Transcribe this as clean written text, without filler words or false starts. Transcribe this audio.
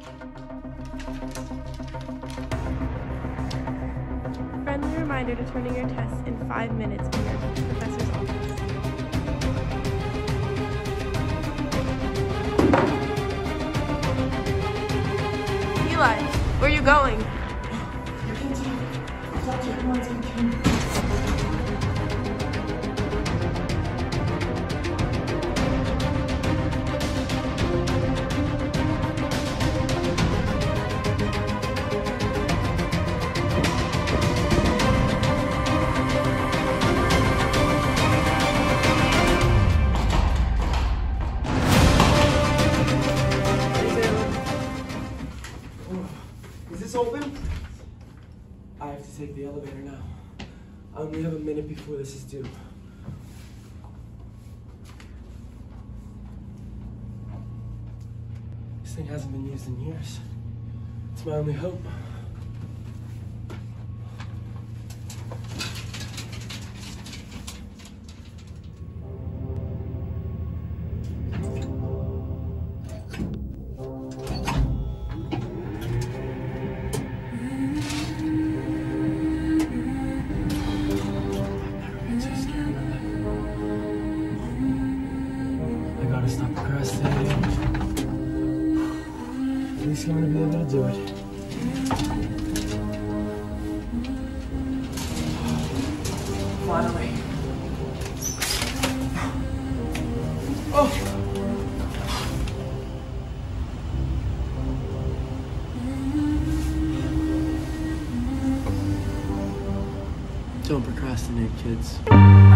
Friendly reminder to turn in your tests in 5 minutes in your professor's office. Eli, where are you going? Is this open? I have to take the elevator now. I only have a minute before this is due. This thing hasn't been used in years. It's my only hope. I gotta stop procrastinating. At least I'm gonna be able to do it. Finally. Oh! Don't procrastinate, kids.